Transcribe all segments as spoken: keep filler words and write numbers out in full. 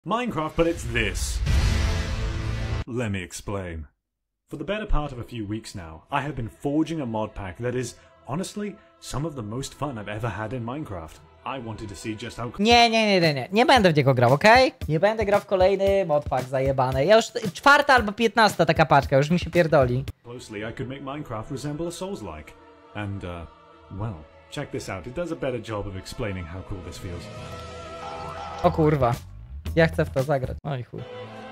Minecraft, but it's this. Let me explain. For the better part of a few weeks now, I have been forging a mod pack that is, honestly, some of the most fun I've ever had in Minecraft. I wanted to see just how... Nie, nie, nie, nie, nie. Nie będę w niego grał, okej? Okay? Nie będę grał w kolejny modpack zajebany. Ja już czwarta albo piętnasta taka paczka, już mi się pierdoli. Closely, I could make Minecraft resemble a Souls-like. And, uh, well, check this out. It does a better job of explaining how cool this feels. O kurwa. Ja chcę w to zagrać. Oj chuj.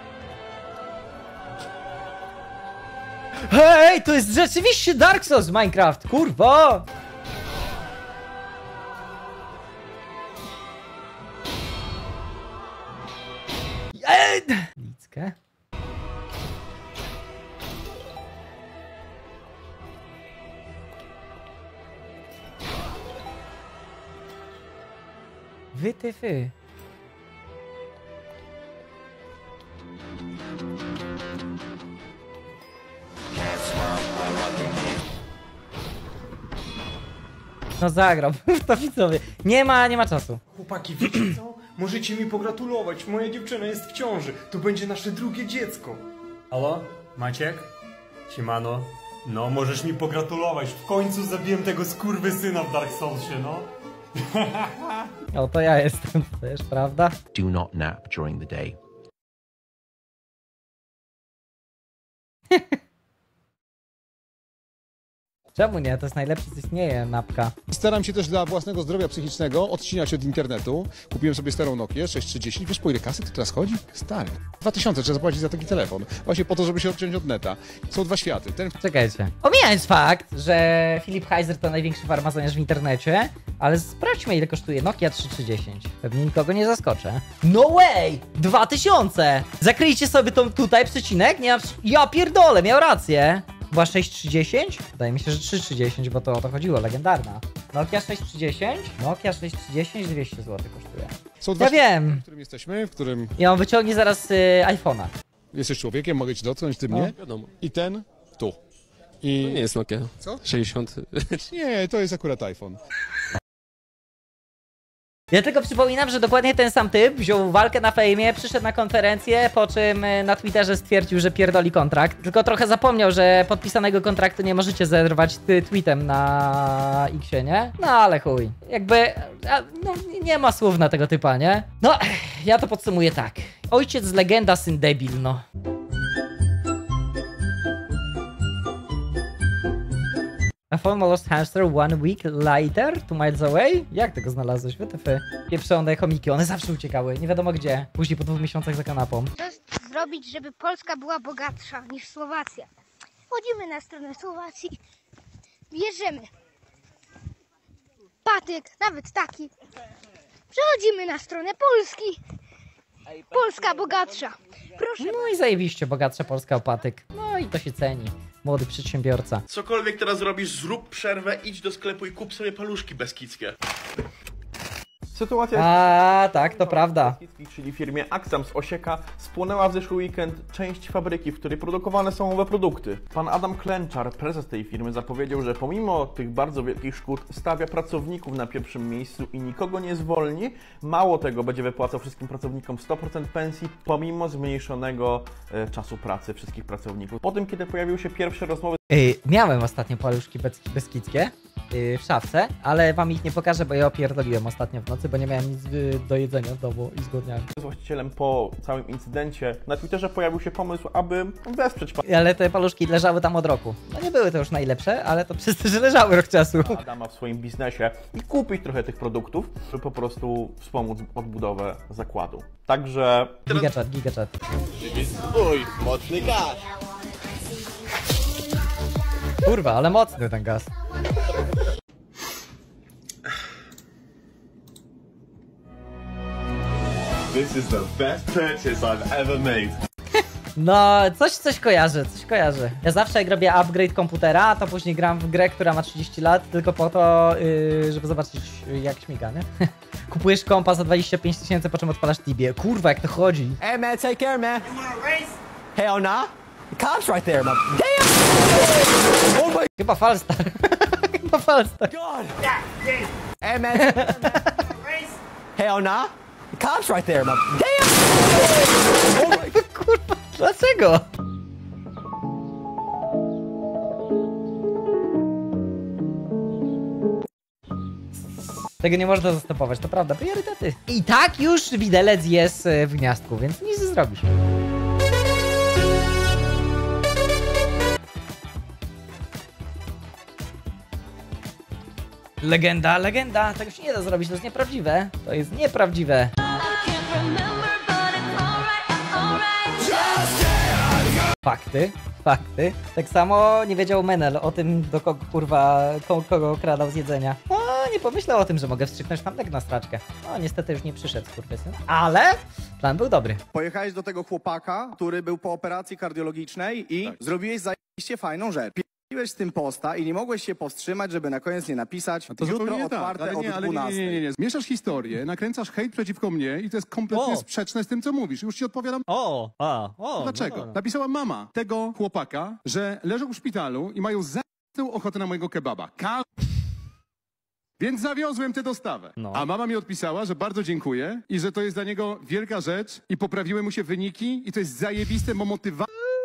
Hej, to jest rzeczywiście Dark Souls Minecraft, kurwa! Lickę. Wytyfy. No zagrał, to widzowie. Nie ma, nie ma czasu. Chłopaki, wiecie co? Możecie mi pogratulować, moja dziewczyna jest w ciąży. To będzie nasze drugie dziecko. Halo? Maciek? Siemano? No, możesz mi pogratulować. W końcu zabiłem tego skurwysyna w Dark Soulsie, no. O, to ja jestem też, prawda? Do not nap during the day. Czemu nie? To jest najlepsze, co istnieje, napka. Staram się też dla własnego zdrowia psychicznego odcinać od internetu. Kupiłem sobie starą Nokię sześć trzydzieści. Wiesz, po ile kasy to teraz chodzi? Stary. dwa tysiące trzeba zapłacić za taki telefon. Właśnie po to, żeby się odciąć od neta. Są dwa światy. Ten... Czekajcie. Omijając fakt, że Filip Heiser to największy farmazoniarz w internecie, ale sprawdźmy, ile kosztuje Nokia trzy tysiące trzydzieści. Pewnie nikogo nie zaskoczę. No way! dwa tysiące! Zakryjcie sobie tą tutaj przecinek. Nie ma... Ja pierdolę, miał rację. Była sześć trzydzieści? Wydaje mi się, że trzy trzydzieści, bo to o to chodziło, legendarna. Nokia sześć trzydzieści? Nokia sześć trzydzieści dwieście złotych kosztuje. Są dwa Ja światy, wiem. w którym jesteśmy, w którym Ja on wyciągnie zaraz y, iPhone'a. jesteś człowiekiem, mogę ci dotknąć, ty mnie. Wiadomo. I ten tu. I... To nie jest Nokia. Co? sześćdziesiąt. Nie, to jest akurat iPhone. Ja tylko przypominam, że dokładnie ten sam typ wziął walkę na fejmie, przyszedł na konferencję, po czym na Twitterze stwierdził, że pierdoli kontrakt. Tylko trochę zapomniał, że podpisanego kontraktu nie możecie zerwać tweetem na X-ie, nie? No ale chuj. Jakby, no nie ma słów na tego typa, nie? No, ja to podsumuję tak. Ojciec legenda, syn debil, no. A phone lost hamster one week later, two miles away? Jak tego znalazłeś? W T F? Pieprzone chomiki, one zawsze uciekały, nie wiadomo gdzie. Później po dwóch miesiącach za kanapą. Co zrobić, żeby Polska była bogatsza niż Słowacja? Wchodzimy na stronę Słowacji, bierzemy patyk, nawet taki. Przechodzimy na stronę Polski. Polska bogatsza. Proszę. No i zajebiście bogatsza Polska o patyk. No i to się ceni. Młody przedsiębiorca. Cokolwiek teraz robisz, zrób przerwę, idź do sklepu i kup sobie paluszki beskidzkie. Sytuacja A tak, to prawda. jest, czyli firmie Axam z Osieka spłonęła w zeszły weekend część fabryki, w której produkowane są owe produkty. Pan Adam Klęczar, prezes tej firmy, zapowiedział, że pomimo tych bardzo wielkich szkód stawia pracowników na pierwszym miejscu i nikogo nie zwolni. Mało tego, będzie wypłacał wszystkim pracownikom sto procent pensji, pomimo zmniejszonego e, czasu pracy wszystkich pracowników. Po tym, kiedy pojawiły się pierwsze rozmowy Yy, miałem ostatnio paluszki bez, beskidzkie yy, w szafce, ale wam ich nie pokażę, bo je opierdoliłem ostatnio w nocy, bo nie miałem nic yy, do jedzenia w domu i zgłodniałem. z właścicielem po całym incydencie, na Twitterze pojawił się pomysł, aby wesprzeć Ale te paluszki leżały tam od roku. No nie były to już najlepsze, ale to przez to, że leżały rok czasu. Adama w swoim biznesie i kupić trochę tych produktów, żeby po prostu wspomóc odbudowę zakładu. Także... Gigachat, gigachat. Uj, mocny gaz. Kurwa, ale mocny ten gaz. This is the best purchase I've ever made. No, coś, coś kojarzę, coś kojarzę. Ja zawsze jak robię upgrade komputera, to później gram w grę, która ma trzydzieści lat, tylko po to, yy, żeby zobaczyć jak śmiga, nie? Kupujesz kompa za dwadzieścia pięć tysięcy, po czym odpalasz Tibię. Kurwa, jak to chodzi. Hey man, take care man. Hell nah. The cops right there, man. Damn! Oh my Chyba Falstar. Chyba Falstar. god! Hey man. Hell nah. The Cops right there, my damn! Oh my... Kurwa, dlaczego? Tego nie można zastopować, to prawda, priorytety. I tak już widelec jest w gniazdku, więc nic nie zrobisz. Legenda, legenda, tego się nie da zrobić, to jest nieprawdziwe. To jest nieprawdziwe. Fakty, fakty. Tak samo nie wiedział Menel o tym, do kogo kurwa, kogo, kogo kradał z jedzenia. O, nie pomyślał o tym, że mogę wstrzyknąć tamtego na straczkę. No niestety już nie przyszedł skurwysyn, ale plan był dobry. Pojechałeś do tego chłopaka, który był po operacji kardiologicznej i tak. zrobiłeś zajebiście fajną rzecz. Piłeś z tym posta i nie mogłeś się powstrzymać, żeby na koniec nie napisać to jutro nie otwarte tak, ale nie, od ale dwunastej. Nie, nie, nie, nie. Mieszasz historię, nakręcasz hejt przeciwko mnie i to jest kompletnie O. sprzeczne z tym, co mówisz. Już ci odpowiadam. O, a, o. Dlaczego? No, no. Napisała mama tego chłopaka, że leżą w szpitalu i mają za***ną ochotę na mojego kebaba. Ka Więc zawiozłem tę dostawę. No. A mama mi odpisała, że bardzo dziękuję i że to jest dla niego wielka rzecz i poprawiły mu się wyniki i to jest zajebiste, bo motywa...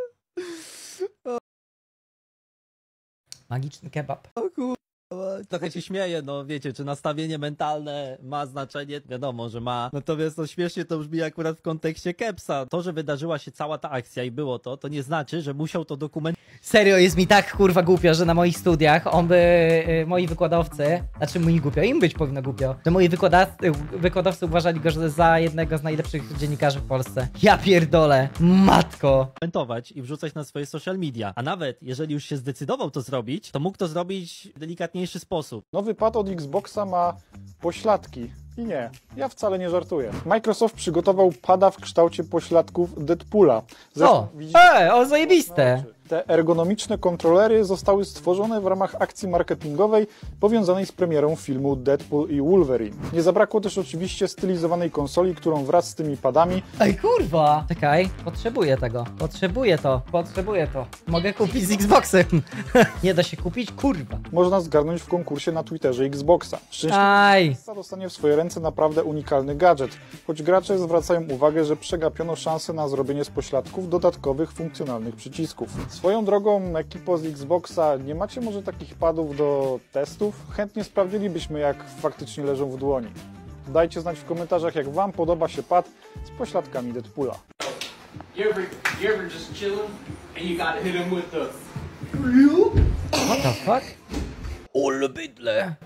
Magiczny kebab. O kur... Trochę się śmieję, no wiecie, czy nastawienie mentalne ma znaczenie? Wiadomo, że ma. Natomiast no śmiesznie to brzmi akurat w kontekście Kepsa. To, że wydarzyła się cała ta akcja i było to, to nie znaczy, że musiał to dokumentować. Serio, jest mi tak kurwa głupio, że na moich studiach on by, y, moi wykładowcy, znaczy mi głupio, im być powinno głupio, że moi wykładowcy, wykładowcy uważali go że za jednego z najlepszych dziennikarzy w Polsce. Ja pierdolę, matko. Komentować i wrzucać na swoje social media. A nawet jeżeli już się zdecydował to zrobić, to mógł to zrobić w delikatniejszy sposób. Nowy pad od Xboxa ma pośladki. I nie, ja wcale nie żartuję. Microsoft przygotował pada w kształcie pośladków Deadpoola. O, e, o zajebiste. Te ergonomiczne kontrolery zostały stworzone w ramach akcji marketingowej powiązanej z premierą filmu Deadpool i Wolverine. Nie zabrakło też oczywiście stylizowanej konsoli, którą wraz z tymi padami... Ej kurwa! Czekaj, potrzebuję tego. Potrzebuję to, potrzebuję to. Mogę kupić z Xboxem. Nie da się kupić? Kurwa. Można zgarnąć w konkursie na Twitterze Xboxa. Aj! Szczęśliwie dostanie w swoje ręce naprawdę unikalny gadżet, choć gracze zwracają uwagę, że przegapiono szansę na zrobienie z pośladków dodatkowych funkcjonalnych przycisków. Swoją drogą, ekipo z Xboxa, nie macie może takich padów do testów? Chętnie sprawdzilibyśmy, jak faktycznie leżą w dłoni. Dajcie znać w komentarzach, jak wam podoba się pad z pośladkami Deadpoola. You ever, you ever just chilling and you gotta hit him with the... What the fuck? Ole bydle.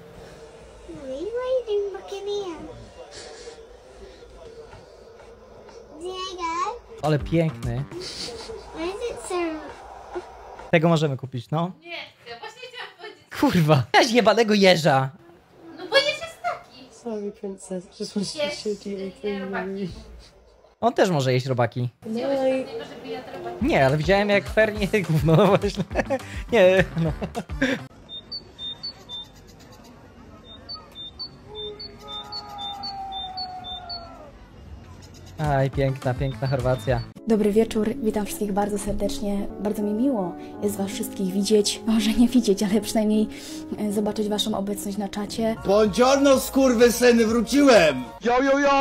Ale piękny. Tego możemy kupić, no. Nie chcę, właśnie chciałam powiedzieć. Kurwa. Jaś jebanego jeża. No bo jeż jest taki. Sorry, princess. Just wanted to shoot you anything. On też może jeść robaki. No i... Nie, ale widziałem jak fernie gówno, no właśnie. Nie, no. Aj, piękna, piękna Chorwacja. Dobry wieczór, witam wszystkich bardzo serdecznie. Bardzo mi miło jest was wszystkich widzieć. Może nie widzieć, ale przynajmniej zobaczyć waszą obecność na czacie. Buongiorno, skurwysyny, wróciłem! Yo, yo, yo!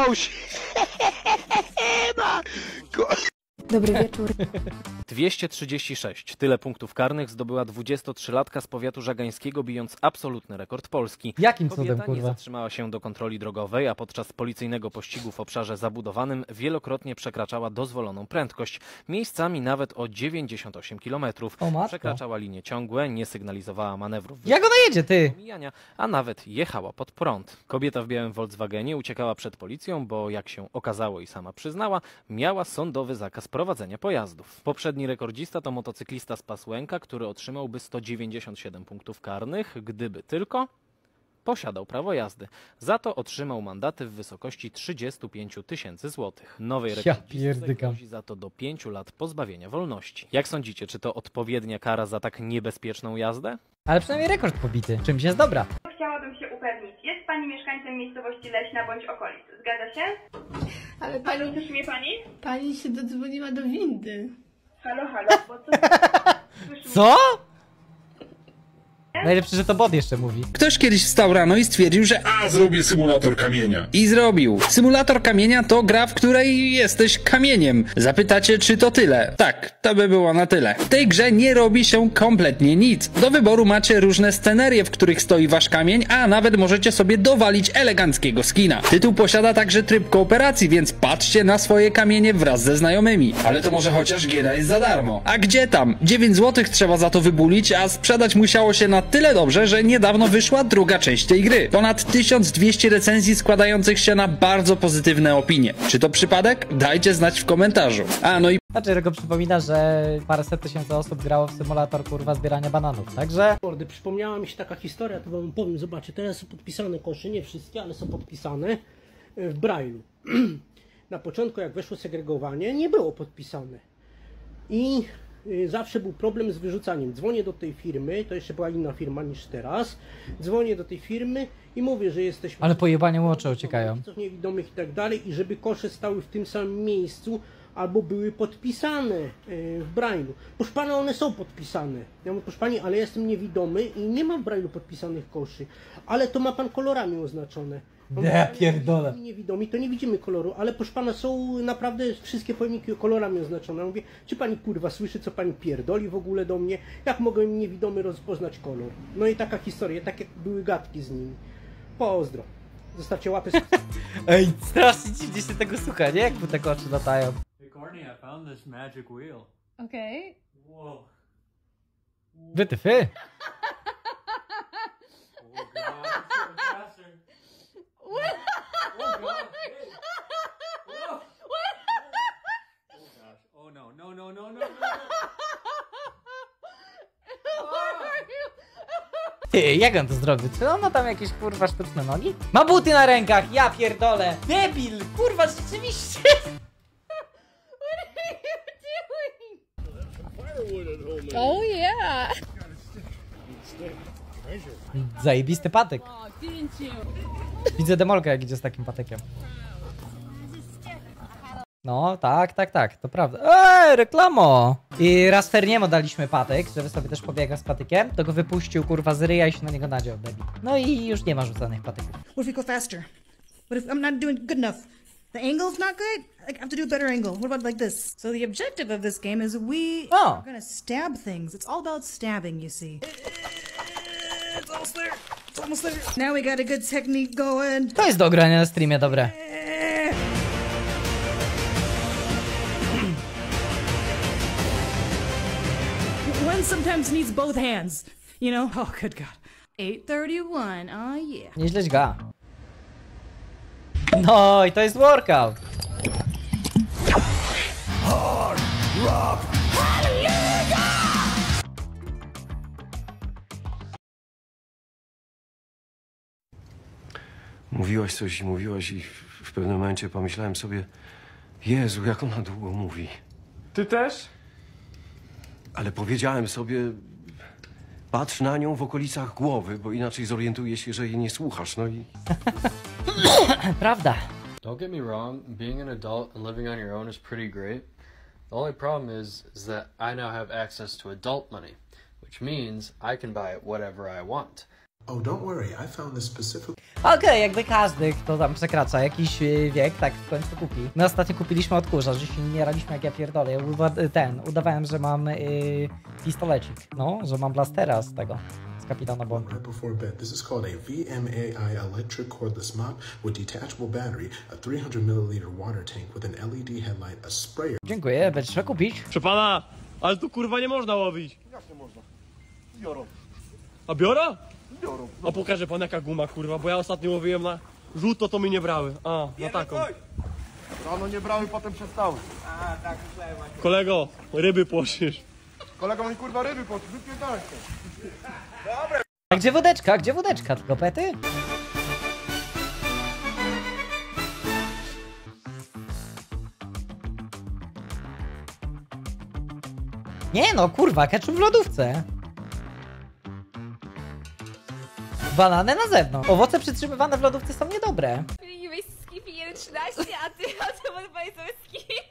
Dobry wieczór. dwieście trzydzieści sześć. Tyle punktów karnych zdobyła dwudziestotrzylatka z powiatu żagańskiego, bijąc absolutny rekord Polski. Jakim Kobieta cudem, kurwa? nie zatrzymała się do kontroli drogowej, a podczas policyjnego pościgu w obszarze zabudowanym wielokrotnie przekraczała dozwoloną prędkość. Miejscami nawet o dziewięćdziesiąt osiem kilometrów. O matko. Przekraczała linie ciągłe, nie sygnalizowała manewrów. Jak ona jedzie, ty? Omijania, a nawet jechała pod prąd. Kobieta w białym Volkswagenie uciekała przed policją, bo jak się okazało i sama przyznała, miała sądowy zakaz prowadzenia pojazdów. Poprzedni rekordzista to motocyklista z Pasłęka, który otrzymałby sto dziewięćdziesiąt siedem punktów karnych, gdyby tylko posiadał prawo jazdy. Za to otrzymał mandaty w wysokości trzydziestu pięciu tysięcy złotych. Nowej rekordzistce grozi za to do pięciu lat pozbawienia wolności. Jak sądzicie, czy to odpowiednia kara za tak niebezpieczną jazdę? Ale przynajmniej rekord pobity. Czymś jest dobra. Chciałabym się upewnić. Jest pani mieszkańcem miejscowości Leśna bądź okolic. Zgadza się? Ale pani... Halo, słyszy mnie pani? Pani się dodzwoniła do windy. Halo, halo, bo co... Co? Najlepsze, że to bot jeszcze mówi. Ktoś kiedyś wstał rano i stwierdził, że a, zrobię symulator kamienia. I zrobił. Symulator kamienia to gra, w której jesteś kamieniem. Zapytacie, czy to tyle? Tak, to by było na tyle. W tej grze nie robi się kompletnie nic. Do wyboru macie różne scenerie, w których stoi wasz kamień, a nawet możecie sobie dowalić eleganckiego skina. Tytuł posiada także tryb kooperacji, więc patrzcie na swoje kamienie wraz ze znajomymi. Ale to może chociaż giera jest za darmo. A gdzie tam? dziewięć złotych trzeba za to wybulić, a sprzedać musiało się na tyle dobrze, że niedawno wyszła druga część tej gry. Ponad tysiąc dwieście recenzji składających się na bardzo pozytywne opinie. Czy to przypadek? Dajcie znać w komentarzu. A no i... Znaczy, tylko przypomina, że paręset tysięcy osób grało w symulator, kurwa, zbierania bananów, także... Mordy, przypomniała mi się taka historia, to wam powiem, zobaczcie, teraz są podpisane kosze, nie wszystkie, ale są podpisane w Braille'u. Na początku, jak weszło segregowanie, nie było podpisane. I zawsze był problem z wyrzucaniem. Dzwonię do tej firmy, to jeszcze była inna firma niż teraz. Dzwonię do tej firmy i mówię, że jesteśmy... Ale pojebanie oczy uciekają. ...niewidomych i tak dalej i żeby kosze stały w tym samym miejscu albo były podpisane w Braille'u. Proszę pana, one są podpisane. Ja mówię, proszę pani, ale ja jestem niewidomy i nie mam w Braille'u podpisanych koszy. Ale to ma pan kolorami oznaczone. Ja pierdolę. Niewidomi, to nie widzimy koloru, ale proszę pana, są naprawdę wszystkie pojemniki kolorami oznaczone. Ja mówię, czy pani kurwa słyszy, co pani pierdoli w ogóle do mnie? Jak mogę niewidomy rozpoznać kolor? No i taka historia, takie były gadki z nimi. Pozdro. Zostawcie łapy. Ej, strasznie dziwnie się tego słucha, nie? Jak mu te oczy latają. Hey Courtney, I found this magic wheel. Okay. Whoa. Wy ty fy. Oh god, it's so faster. What? Oh god. Hey. Oh. Oh gosh. Oh no, no, no, no, no, no. Ty, jak on to zrobił? Czy on ma tam jakieś kurwa sztuczne nogi? Ma buty na rękach, ja pierdolę! Debil! Kurwa, rzeczywiście! Oh yeah. Zajebisty patyk. Widzę demolkę, jak idzie z takim patykiem. No, tak, tak, tak, to prawda. Eee, reklamo! I raz Ferniemu daliśmy patyk, żeby sobie też pobiegał z patykiem, to go wypuścił kurwa z ryja i się na niego nadział, debil. No i już nie ma rzucanych patyków. What if we go faster? What if I'm not doing good enough? The angle's not good? I have to do a better angle. What about like this? So the objective of this game is we oh. are gonna stab things. It's all about stabbing, you see. It's almost there. It's almost there. Now we got a good technique going. To jest do grania na streamie, dobre. One sometimes needs both hands, you know? Oh, good God. eight thirty-one, oh yeah. Nieźle źga. No i to jest workout. Hard rock. Mówiłaś coś i mówiłaś i w pewnym momencie pomyślałem sobie, Jezu, jak ona długo mówi. Ty też? Ale powiedziałem sobie, patrz na nią w okolicach głowy, bo inaczej zorientuje się, że jej nie słuchasz, no i... Prawda. Don't get me wrong, being an adult and living on your own is pretty great. The only problem is, is that I now have access to adult money, which means I can buy whatever I want. Oh, don't worry, I found this specific... Okej, okay, jakby każdy, kto tam przekracza jakiś wiek, tak w końcu kupi. My ostatnio kupiliśmy odkurzacz, że się nie raliśmy jak ja pierdolę. Ja ten, udawałem, że mam yy, pistolecik, no, że mam blastera z tego, z Kapitana Bonda. Right before bed. This is called a V M A I electric cordless mop with detachable battery, a three hundred milliliter water tank with an L E D headlight, a sprayer... Dziękuję, będziesz trzeba kupić. Proszę pana, ale tu kurwa nie można łowić. Jak nie można? Biorą. A biora? Biorą. A pokaże pan jaka guma kurwa, bo ja ostatnio łowiłem na żółto, to mi nie brały. A, na taką. Rano nie brały, potem przestały. A, tak myślałem. Kolego, ryby płoszysz. Kolego mi kurwa ryby płoszysz, wypierdalaj się. Dobra. A gdzie wódeczka? Gdzie wódeczka? Tylko pety? Nie no, kurwa, ketchup w lodówce. Banany na zewnątrz. Owoce przytrzymywane w lodówce są niedobre. Nie weź skip jeden trzynaście, a ty a ty odpowiedz sobie skip.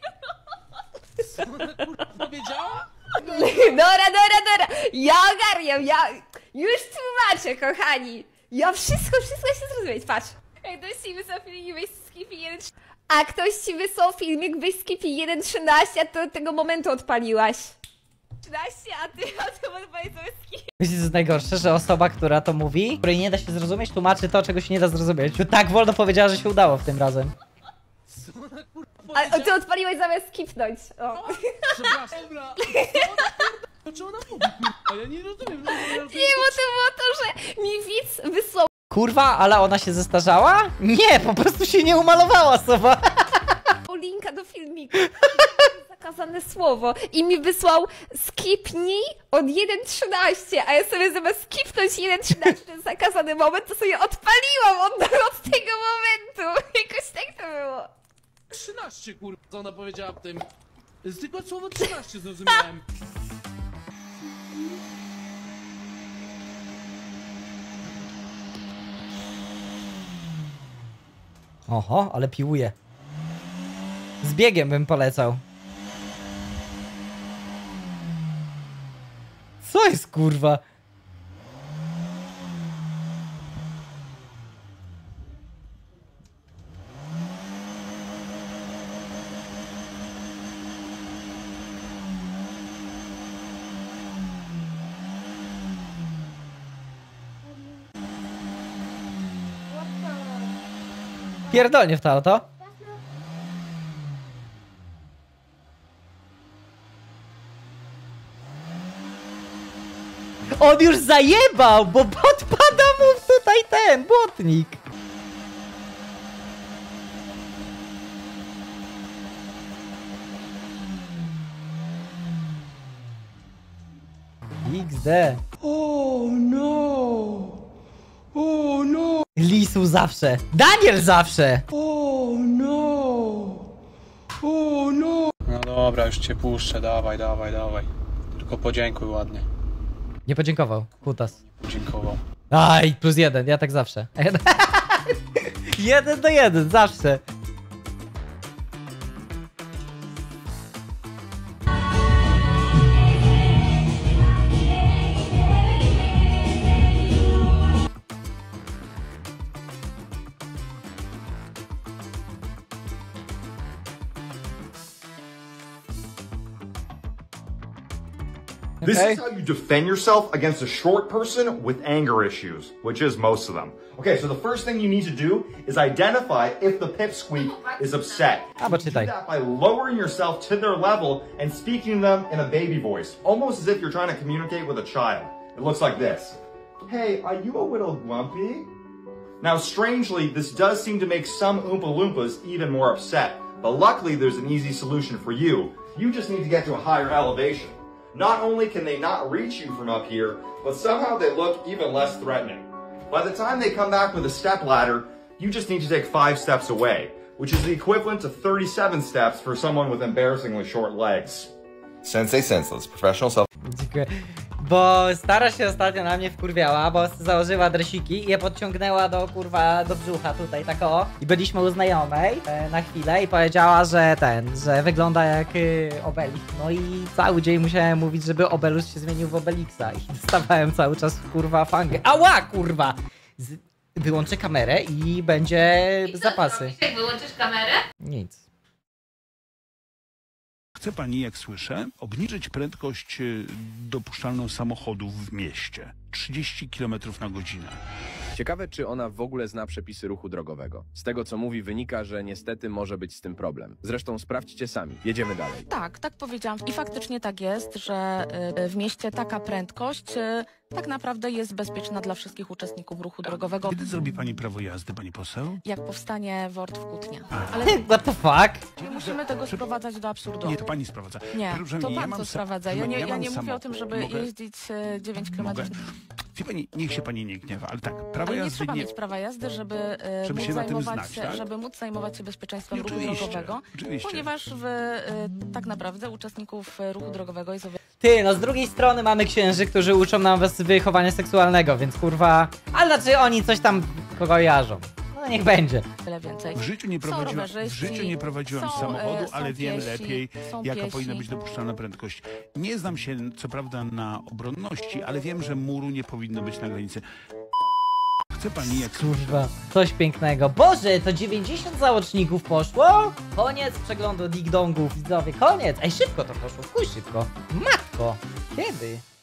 Co ona kurwa powiedziała? Dora, Dora, Dora! Ja ogarniam, ja... Już tłumaczę, kochani. Ja wszystko, wszystko chcę zrozumieć, patrz. Ej, ktoś ci wysłał filmik, weź skipi jeden... A ktoś ci wysłał filmik, weź skipi jeden trzynaście, a ty od tego momentu odpaliłaś. trzynaście, a ty od tego momentu odpaliłaś skip. Wiecie, co jest najgorsze, że osoba, która to mówi, której nie da się zrozumieć, tłumaczy to, czego się nie da zrozumieć. To tak wolno powiedziała, że się udało w tym razem. A ty odpaliłeś zamiast skipnąć. O. Przepraszam. Dobra. To czy ona mówi? A ja nie rozumiem. Nie, bo to było to, że mi widz wysłał Kurwa, ale ona się zestarzała? Nie, po prostu się nie umalowała sowa. linka do filmiku. Zakazane słowo. I mi wysłał skipnij od jeden trzynaście, a ja sobie zamiast skipnąć jeden trzynaście, ten zakazany moment, to sobie odpaliłam od, od tego momentu. Jakoś tak to było. trzynaście, kurwa, co ona powiedziała w tym. Tylko słowo trzynaście zrozumiałem. Oho, ale piłuje. Z biegiem bym polecał. Co jest, kurwa? Pierdolnie w to auto. On już zajebał, bo podpada mu tutaj ten błotnik. iks de. Oh no! Oh no! Lisu zawsze. Daniel zawsze. Oh no! Oh no! No dobra, już cię puszczę, dawaj, dawaj, dawaj. Tylko podziękuj ładnie. Nie podziękował, kutas. Podziękował. Aj, plus jeden, ja tak zawsze. Jeden do jeden, zawsze. This Okay. is how you defend yourself against a short person with anger issues, which is most of them. Okay, so the first thing you need to do is identify if the pipsqueak is upset. Ah, but you do that by lowering yourself to their level and speaking to them in a baby voice, almost as if you're trying to communicate with a child. It looks like this. Hey, are you a little grumpy? Now, strangely, this does seem to make some Oompa Loompas even more upset, but luckily there's an easy solution for you. You just need to get to a higher elevation. Not only can they not reach you from up here, but somehow they look even less threatening. By the time they come back with a step ladder, you just need to take five steps away, which is the equivalent to thirty-seven steps for someone with embarrassingly short legs. Sensei Senseless, professional self... Dziękuję. Bo stara się ostatnio na mnie wkurwiała, bo założyła dresiki i je podciągnęła do kurwa, do brzucha tutaj, tak o. I byliśmy u znajomej e, na chwilę i powiedziała, że ten, że wygląda jak y, Obelix. No i cały dzień musiałem mówić, żeby Obelus się zmienił w Obelixa i dostawałem cały czas kurwa fangę. Ała kurwa! Z wyłączę kamerę i będzie I co zapasy. zrobisz, jak wyłączysz kamerę? Nic. Chce pani, jak słyszę, obniżyć prędkość dopuszczalną samochodów w mieście. trzydzieści kilometrów na godzinę. Ciekawe, czy ona w ogóle zna przepisy ruchu drogowego. Z tego, co mówi, wynika, że niestety może być z tym problem. Zresztą sprawdźcie sami. Jedziemy dalej. Tak, tak powiedziałam. I faktycznie tak jest, że y, w mieście taka prędkość y, tak naprawdę jest bezpieczna dla wszystkich uczestników ruchu drogowego. Kiedy zrobi pani prawo jazdy, pani poseł? Jak powstanie W O R D w Kutnie. Ale What the fuck? nie musimy tego sprowadzać do absurdu. Nie, to pani sprowadza. Nie, Proszę to mnie, pan ja mam to sa- sprowadza. Ja proszę nie, mnie, ja mam nie mówię samochód. o tym, żeby Mogę- jeździć y, dziewięć Mogę? kilometrów. Wie pani, niech się pani nie gniewa, ale tak, prawo Ale nie jazdy trzeba nie... mieć prawa jazdy, żeby, y, Żeby móc się na tym zajmować znać, się, tak? żeby móc zajmować się bezpieczeństwem Nie, ruchu oczywiście, drogowego, oczywiście. ponieważ w, y, tak naprawdę uczestników y, ruchu drogowego jest o wiele. Ty, no z drugiej strony mamy księży, którzy uczą nam was wychowania seksualnego, więc kurwa... Ale znaczy oni coś tam kojarzą. No niech będzie. Tyle więcej. W życiu nie Są prowadziłam, w rowerzyści, życiu nie prowadziłam są, samochodu, e, są ale wiem piesi, lepiej, są jaka piesi. powinna być dopuszczalna prędkość. Nie znam się co prawda na obronności, ale wiem, że muru nie powinno być na granicy. Chce pani jak... Kurwa, coś pięknego. Boże, to dziewięćdziesiąt załączników poszło? Koniec przeglądu ding-dongów, widzowie, koniec. Ej, szybko to poszło, chuj szybko. Matko, kiedy?